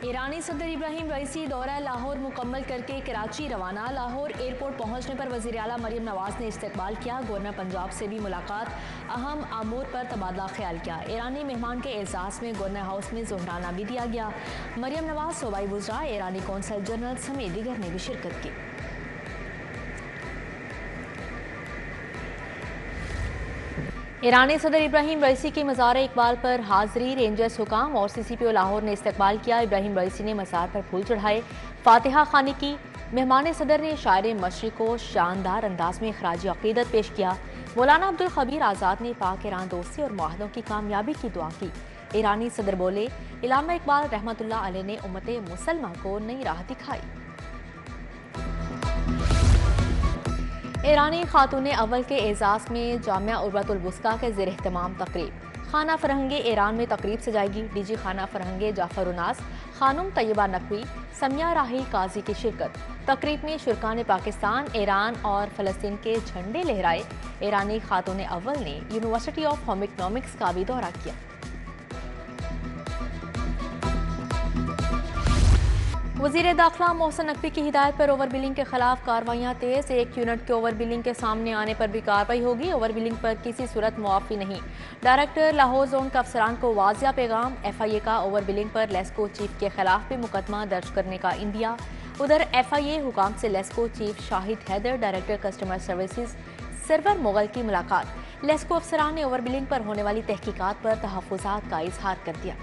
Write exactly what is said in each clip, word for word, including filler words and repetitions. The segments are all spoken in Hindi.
ईरानी सदर इब्राहिम रईसी दौरा लाहौर मुकम्मल करके कराची रवाना। लाहौर एयरपोर्ट पहुंचने पर वज़ीर आला मरियम नवाज ने इस्तकबाल किया। गवर्नर पंजाब से भी मुलाकात, अहम अमूर पर तबादला ख्याल किया। ईरानी मेहमान के एजाज़ में गवर्नर हाउस में ज़ोहराना भी दिया गया। मरियम नवाज, सूबाई वज़रा, ईरानी कौंसल जनरल समेत दीगर ने भी शिरकत की। ईरानी सदर इब्राहिम रईसी की मज़ार इकबाल पर हाज़री, रेंजर्स हुकाम और सी सी पी ओ लाहौर ने इस्तकबाल किया। इब्राहिम रईसी ने मज़ार पर फूल चढ़ाए, फातिहा खानी की। मेहमान सदर ने शायर मशरिक़ को शानदार अंदाज में खराज अक़ीदत पेश किया। मौलाना अब्दुल खबीर आज़ाद ने पाक ईरान दोस्ती और मुआहदों की कामयाबी की दुआ की। ईरानी सदर बोले, इल्लामा इकबाल रहमतुल्लाह अलैह ने उम्मत मुसलमा को नई राह दिखाई। ईरानी खातून अव्वल के एजाज़ में जामिया उर्वतुल वुस्ता के ज़ेर एहतमाम तकरीब। खाना फरहंगे ईरान में तकरीब सजाएगी। डी जी खाना फरहंगे जाफर उनास, खानुम तैयबा नकवी, समिया राहिल काजी की शिरकत। तकरीब में शुरकान पाकिस्तान, ईरान और फ़लस्तीन के झंडे लहराए। ईरानी खातून अव्वल ने यूनिवर्सिटी ऑफ होम इकनॉमिक्स का भी दौरा किया। वज़ीर दाखिला मोहसिन नकवी की हिदायत पर ओवर बिलिंग के खिलाफ कार्रवाइयाँ तेज। एक यूनिट के ओवर बिलिंग के सामने आने पर भी कार्रवाई होगी। ओवर बिलिंग पर किसी सूरत मुआफ़ी नहीं। डायरेक्टर लाहौर जोन का अफसरान को वाजिया पैगाम। एफ आई ए का ओवर बिलिंग पर लेस्को चीफ के खिलाफ भी मुकदमा दर्ज करने का इंदिया। उधर एफ आई ए हुकाम से LESCO chief Shahid Haider, director customer services Sarwar Mughal की मुलाकात। लेस्को अफसरान ने ओवर बिलिंग पर होने वाली तहकीकात पर तहफ़्फ़ुज़ात का इजहार कर दिया।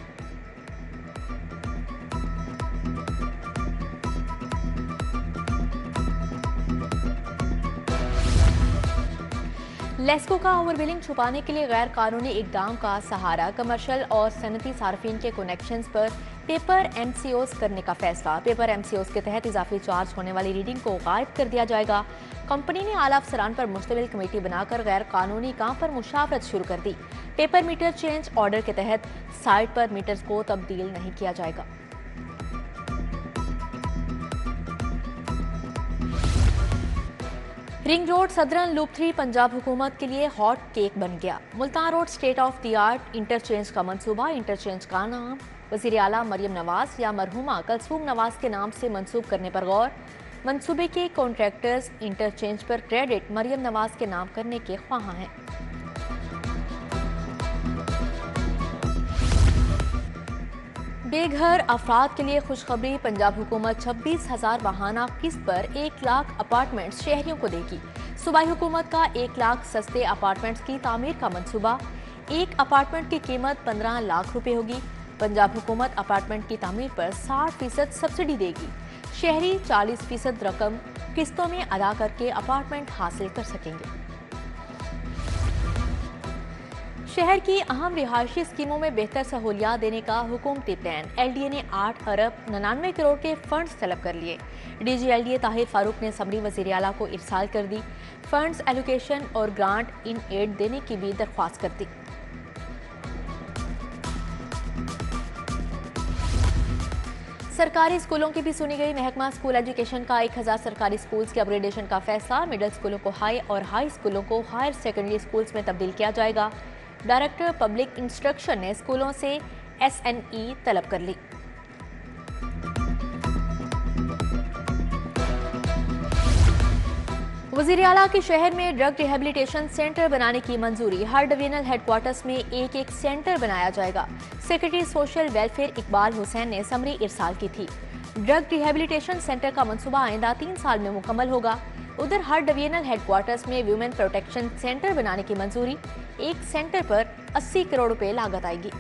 लेस्को का ओवर बिलिंग छुपाने के लिए गैर कानूनी इकदाम का सहारा। कमर्शियल और सनती सार्फिन के कनेक्शंस पर पेपर एम सी ओज़ करने का फैसला। पेपर एम सी ओज़ के तहत इजाफी चार्ज होने वाली रीडिंग को गायब कर दिया जाएगा। कंपनी ने आला अफसरान पर मुश्तमिल कमेटी बनाकर गैर कानूनी काम पर मुशावरत शुरू कर दी। पेपर मीटर चेंज ऑर्डर के तहत साइट पर मीटर्स को तब्दील नहीं किया जाएगा। Ring road southern loop three Punjab हुकूमत के लिए हॉट केक बन गया। Multan road state of the art interchange का मंसूबा। इंटरचेंज का नाम वज़ीर आला मरियम नवाज या मरहुमा कलसूम नवाज के नाम से मंसूब करने पर गौर। मंसूबे के कॉन्ट्रैक्टर्स इंटरचेंज पर क्रेडिट मरियम नवाज के नाम करने के ख्वाहां हैं। बेघर अफराद के लिए खुशखबरी। पंजाब हुकूमत छब्बीस हजार माहाना किस्त पर एक लाख अपार्टमेंट शहरियों को देगी। सूबाई हुकूमत का एक लाख सस्ते अपार्टमेंट्स की तामीर का मंसूबा। एक अपार्टमेंट की कीमत पंद्रह लाख रुपए होगी। पंजाब हुकूमत अपार्टमेंट की तामीर पर साठ फीसद सब्सिडी देगी। शहरी चालीस फीसद रकम किस्तों में अदा करके अपार्टमेंट हासिल कर सकेंगे। शहर की अहम रिहायशी स्कीमों में बेहतर सहूलियात देने का हुकूमती प्लान। एल डी ए ने आठ अरब निन्यानवे करोड़ के फंड्स तलब कर लिए। D G L D A Tahir Farooq ने समरी वज़ीर आला को इरसाल कर दी। फंड्स एलोकेशन और ग्रांट इन एड देने की भी दरख्वास्त कर दी। सरकारी स्कूलों की भी सुनी गई। महकमा स्कूल एजुकेशन का एक हजार सरकारी स्कूल्स के अपग्रेडेशन का फैसला। मिडिल स्कूलों को हाई और हाई स्कूलों को हायर सेकेंडरी स्कूल्स में तब्दील किया जाएगा। डायरेक्टर पब्लिक इंस्ट्रक्शन ने स्कूलों से एस एन ई तलब कर ली। वज़ीर आला के शहर में ड्रग रिहेबिलिटेशन सेंटर बनाने की मंजूरी। हर डिवीजनल हेडक्वार्टर्स में एक एक सेंटर बनाया जाएगा। Secretary social welfare Iqbal Hussain ने समरी इरसाल की थी। ड्रग रिहेबिलिटेशन सेंटर का मंसूबा आइंदा तीन साल में मुकम्मल होगा। उधर हर डिवीजनल हेडक्वार्टर्स में वुमेन प्रोटेक्शन सेंटर बनाने की मंजूरी। एक सेंटर पर अस्सी करोड़ रुपए लागत आएगी।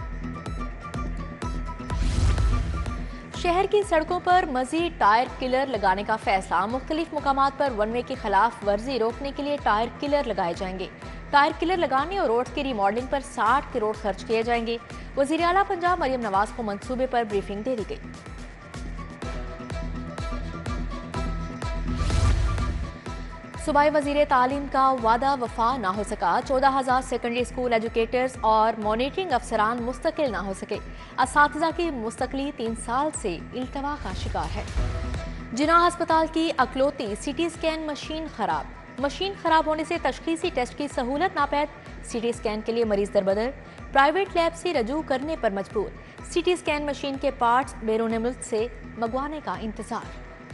शहर की सड़कों पर मजीद टायर किलर लगाने का फैसला। मुख्तलिफ मुकामात पर वन वे की खिलाफ वर्जी रोकने के लिए टायर किलर लगाए जाएंगे। टायर किलर लगाने और रोड्स की रिमॉडलिंग पर साठ करोड़ खर्च किए जाएंगे। वज़ीर आला पंजाब मरियम नवाज को मंसूबे पर ब्रीफिंग दे दी गई। सूबाई वज़ीर तालीम का वादा वफा ना हो सका। चौदह हजार सेकेंडरी स्कूल एजुकेटर्स और मॉनिटरिंग अफसरान मुस्तकिल ना हो सके। असातिज़ा की मुस्तकिली तीन साल से इल्तवा का शिकार है। जिना अस्पताल की अकलौती सिटी स्कैन मशीन खराब। मशीन खराब होने से तशखीसी टेस्ट की सहूलत नापैद। सीटी स्कैन के लिए मरीज दरबदर, प्राइवेट लैब से रजू करने पर मजबूर। सीटी स्कैन मशीन के पार्ट्स बैरून मुल्क से मंगवाने का इंतजार।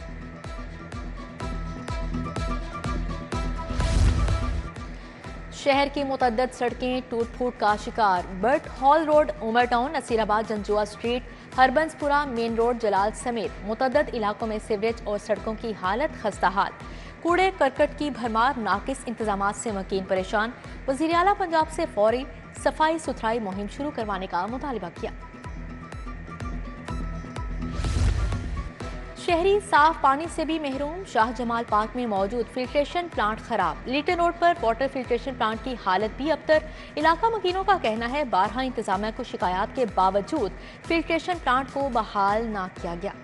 शहर की मुतअद्दिद सड़कें टूट फूट का शिकार। Burt hall road, Umar town, Nasirabad, Janjua street, Harbanspura main road, Jalal समेत मुतअद्दिद इलाकों में सीवरेज और सड़कों की हालत खस्ता हाल। कूड़े करकट की भरमार, नाकिस इंतजाम से मकीन परेशान। वज़ीर आला पंजाब से फौरी सफाई सुथराई मुहिम शुरू करवाने का मुतालबा किया। शहरी साफ पानी से भी महरूम। शाह जमाल पार्क में मौजूद फिल्ट्रेशन प्लांट खराब। लीटन रोड पर वाटर फिल्ट्रेशन प्लांट की हालत भी अबतर। इलाका मकीनों का कहना है बारहा इंतजामिया को शिकायत के बावजूद फिल्ट्रेशन प्लांट को बहाल ना किया गया।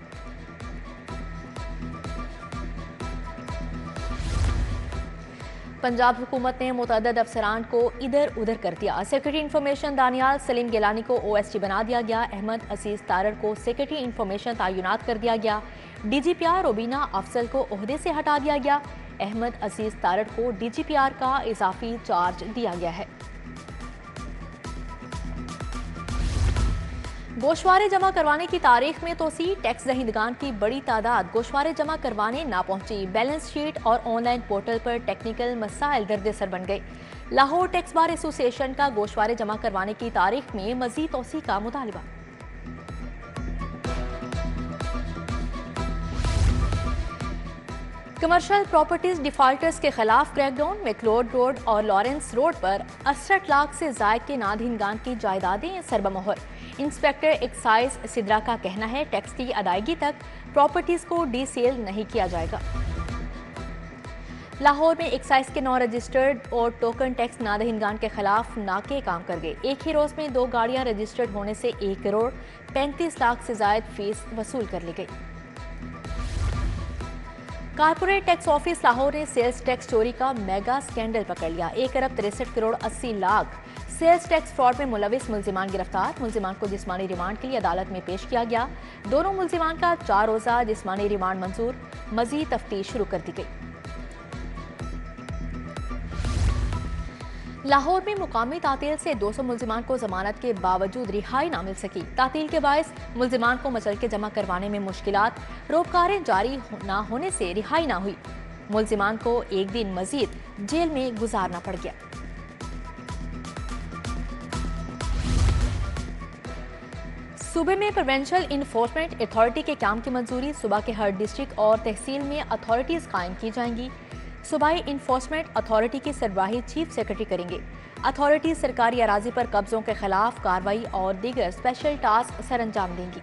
पंजाब हुकूमत ने मुतअद्दिद अफसरान को इधर उधर कर दिया। सेक्रेटरी इंफॉर्मेशन दानियाल सलीम गिलानी को ओ एस टी बना दिया गया। अहमद अजीज तारड़ को सेक्रेटरी इंफॉर्मेशन तैनात कर दिया गया। D G P R Robina Afzal को ओहदे से हटा दिया गया। अहमद अजीज तारड़ को डी जी पी आर का इजाफी चार्ज दिया गया है। गोशवारे जमा करवाने की तारीख में तोसी। टैक्स दहिंदगान की बड़ी तादाद गोशवारे जमा करवाने ना पहुंची। बैलेंस शीट और ऑनलाइन पोर्टल पर टेक्निकल मसाइल दर्द-ए-सर बन गए। लाहौर टैक्स बार एसोसिएशन का गोशवारे जमा करवाने की तारीख में मजीद तोसी का मुतालबा। कमर्शियल प्रॉपर्टीज डिफॉल्टर्स के खिलाफ क्रैकडाउन। मैकलोड रोड और लॉरेंस रोड पर अड़सठ लाख से जायद के नादहिंगान की जायदादें सरबमोहर। इंस्पेक्टर एक्साइज सिद्रा का कहना है टैक्स की अदायगी तक प्रॉपर्टीज को डी सेल नहीं किया जाएगा। लाहौर में एक्साइज के नौ रजिस्टर्ड और टोकन टैक्स नादहिंगान के खिलाफ नाके काम कर गए। एक ही रोज में दो गाड़ियां रजिस्टर्ड होने से एक करोड़ पैंतीस लाख से जायद फीस वसूल कर ली गई। कारपोरेट टैक्स ऑफिस लाहौर ने सेल्स टैक्स चोरी का मेगा स्कैंडल पकड़ लिया। एक अरब तिरसठ करोड़ अस्सी लाख सेल्स टैक्स फ्रॉड में मुलविस मुलजिमान गिरफ्तार। मुलजिमान को जिस्मानी रिमांड के लिए अदालत में पेश किया गया। दोनों मुलजिमान का चार रोजा जिस्मानी रिमांड मंजूर। मजीद तफ्तीश शुरू कर दी गई। लाहौर में मुकामी तातील से दो सौ मुलजिमान को जमानत के बावजूद रिहाई ना मिल सकी। तातील के बायस मुलजिमान को मचलके जमा करवाने में मुश्किलात। रोबकारें जारी ना होने से रिहाई ना हुई। मुलजिमान को एक दिन मजीद जेल में गुजारना पड़ गया। सूबे में प्रोविंशियल इन्फोर्समेंट अथॉरिटी के काम की मंजूरी। सूबा के हर डिस्ट्रिक्ट और तहसील में अथॉरिटीज कायम की जाएंगी। सूबाई इन्फोर्समेंट अथॉरिटी की सरबराही चीफ सेक्रेटरी करेंगे। अथॉरिटी सरकारी अराजी पर कब्जों के खिलाफ कार्रवाई और दीगर स्पेशल टास्क सरअंजाम देंगी।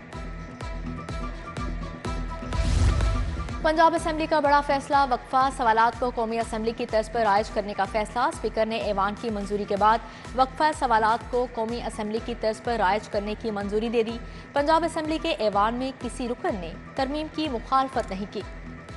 पंजाब असेंबली का बड़ा फैसला। वक्फा सवालात को कौमी असेंबली की तर्ज पर राइज करने का फैसला। स्पीकर ने ऐवान की मंजूरी के बाद वक्फा सवालात को कौमी असेंबली की तर्ज पर राइज करने की मंजूरी दे दी। पंजाब असेंबली के ऐवान में किसी रुकन ने तरमीम की मुखालफत नहीं की।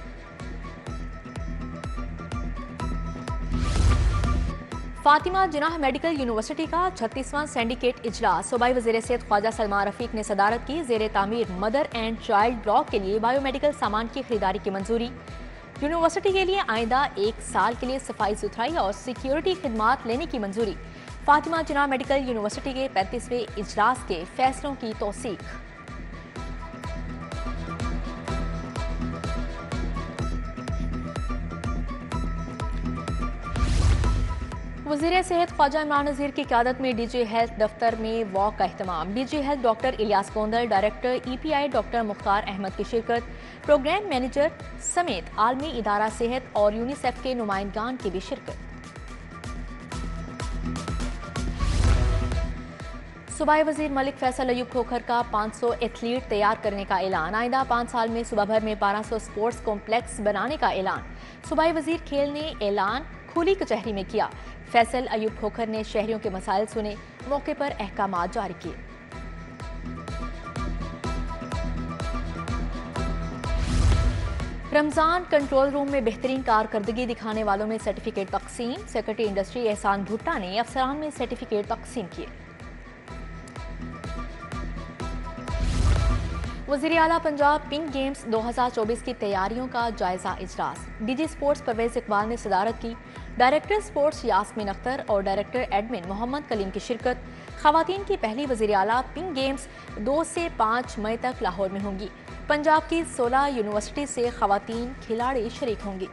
फातिमा जिनाह मेडिकल यूनिवर्सिटी का छत्तीसवां सिंडिकेट इजलास। सूबाई वज़ीर सेहत ख्वाजा सलमान रफीक ने सदारत की। ज़ेर तामीर मदर एंड चाइल्ड ब्लॉक के लिए बायोमेडिकल सामान की खरीदारी की मंजूरी। यूनिवर्सिटी के लिए आइंदा एक साल के लिए सफाई सुथराई और सिक्योरिटी खिदमात लेने की मंजूरी। फातिमा जिनाह मेडिकल यूनिवर्सिटी के पैंतीसवें इजलास के फैसलों की तौसीक। वज़ीर सेहत ख्वाजा इमरान नज़ीर की क़यादत में डीजी हेल्थ दफ्तर में वॉक का अहतमाम। DG health doctor Ilyas Gondal, director E P I doctor Mukhtar Ahmed की शिरकत। प्रोग्राम मैनेजर समेत आलमी इदारा सेहत और यूनिसेफ के नुमाइंदगान की भी शिरकत। सूबाई वज़ीर मलिक फैसल अयूब खोखर का पाँच सौ एथलीट तैयार करने का ऐलान। आइंदा पाँच साल में सूबा भर में बारह सौ स्पोर्ट्स कॉम्प्लेक्स बनाने का ऐलान। सूबाई वज़ीर खेल ने ऐलान खुली कचहरी में किया। फैसल अयूब खोखर ने शहरियों के मसाइल सुने। मौके पर अहकामात जारी किए। रमजान कंट्रोल रूम में बेहतरीन कारकर्दगी दिखाने वालों में सर्टिफिकेट तकसीम। सेक्रेटरी इंडस्ट्री एहसान भुट्टा ने अफसरान में सर्टिफिकेट तकसीम किए। वज़ीर आला पंजाब पिंक गेम्स दो हज़ार चौबीस की तैयारियों का जायजा इजलास। डीजी स्पोर्ट्स परवेज इकबाल ने सदारत की। डायरेक्टर स्पोर्ट्स यास्मीन अख्तर और डायरेक्टर एडमिन मोहम्मद कलीम की शिरकत। खवातीन की पहली वज़ीर आला पिंक गेम्स दो से पाँच मई तक लाहौर में होंगी। पंजाब की सोलह यूनिवर्सिटी से खवातीन खिलाड़ी शरीक होंगी।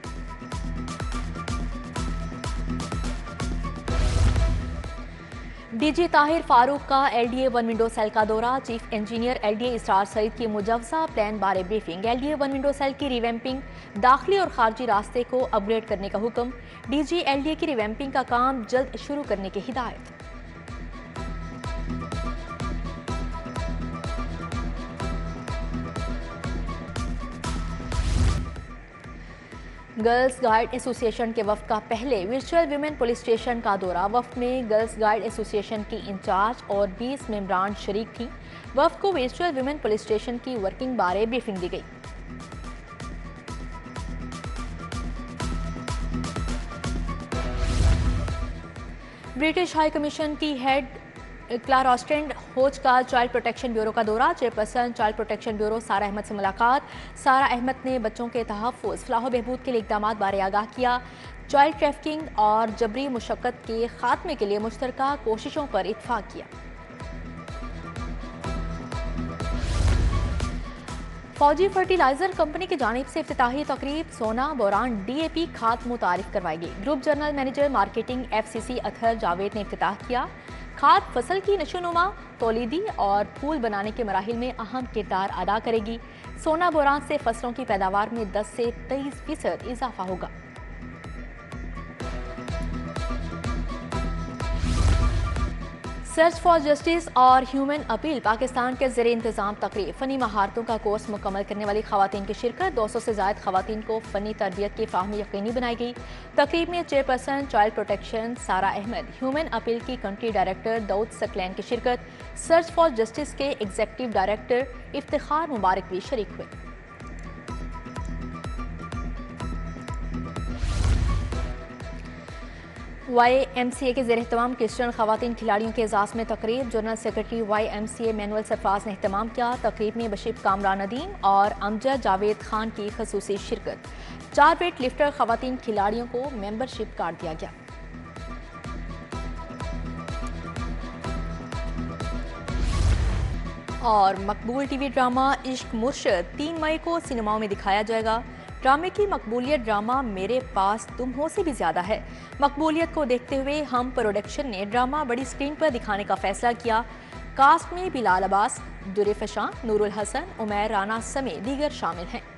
डीजी ताहिर फारूक का एलडीए वन विंडो सेल का दौरा। Chief engineer LDA Israr Saeed की मुजवजा प्लान बारे briefing. LDA one window cell की रिवैम्पिंग, दाखिली और खारजी रास्ते को अपग्रेड करने का हुक्म। डीजी एलडीए की रिवैम्पिंग का काम जल्द शुरू करने की हिदायत। गर्ल्स गाइड एसोसिएशन के वफ्द का पहले वर्चुअल विमेन पुलिस स्टेशन का दौरा। वफ्द में गर्ल्स गाइड एसोसिएशन की इंचार्ज और बीस मेंबरान शरीक थीं। वफ्द को वर्चुअल विमेन पुलिस स्टेशन की वर्किंग बारे ब्रीफिंग दी गई। ब्रिटिश हाई कमीशन की हेड क्लारा ऑस्टेंड होच का चाइल्ड प्रोटेक्शन ब्यूरो का दौरा। चेयरपर्सन चाइल्ड प्रोटेक्शन ब्यूरो सारा अहमद से मुलाकात। सारा अहमद ने बच्चों के तहफ़्फ़ुज़, फलाह व बहबूद के लिए इक़दामात बारे आगाह किया। चाइल्ड ट्रैफिकिंग और जबरी मुशक्क़त के खात्मे के लिए मुश्तरका कोशिशों पर इत्तफ़ाक़ किया। फौजी फर्टिलाइजर कंपनी की जानिब से इफ्तिताही तकरीब। सोना बोरान डीएपी खाद मुतारिफ करवाई गई। Group general manager marketing FCC Athar Javed ने इफ्तिताह किया। खाद फसल की नशोनुमा, तौलीदी और फूल बनाने के मराहिल में अहम किरदार अदा करेगी। सोना बोरान से फसलों की पैदावार में दस से तेईस फीसद इजाफा होगा। सर्च फॉर जस्टिस और ह्यूमन अपील पाकिस्तान के ज़ेरे इंतज़ाम तकरीब। फ़नी महारतों का कोर्स मुकम्मल करने वाली खवातीन की शिरकत। दो सौ से ज़ायद खवातीन को फ़नी तरबियत की फ़ाहमी यकीनी बनाई गई। तकरीब में chairperson child protection Sara Ahmed, human appeal की कंट्री डायरेक्टर दाऊद सकलैन की शिरकत। सर्च फॉर जस्टिस के एग्जीक्यूटिव डायरेक्टर इफ्तिखार मुबारक भी शरीक हुए। वाई एम सी ए के ज़ेर एहतमाम क्रिश्चियन खवातीन खिलाड़ियों के एजाज़ में तकरीब। General secretary Y M C A Manuel Sarfraz ने एहतमाम किया। तकरीब में बशीर कामरान नदीम और अमजद जावेद खान की खसूसी शिरकत। चार वेट लिफ्टर खवातीन खिलाड़ियों को मेंबरशिप कार्ड दिया गया। और मकबूल टीवी ड्रामा इश्क मुर्शद तीन मई को सिनेमाओं में दिखाया जाएगा। ड्रामे की मकबूलियत ड्रामा मेरे पास तुम हो से भी ज्यादा है। मकबूलियत को देखते हुए हम प्रोडक्शन ने ड्रामा बड़ी स्क्रीन पर दिखाने का फैसला किया। कास्ट में बिलाल अब्बास, दुरे फशान, नूरुल हसन, उमैर राना समेत दीगर शामिल हैं।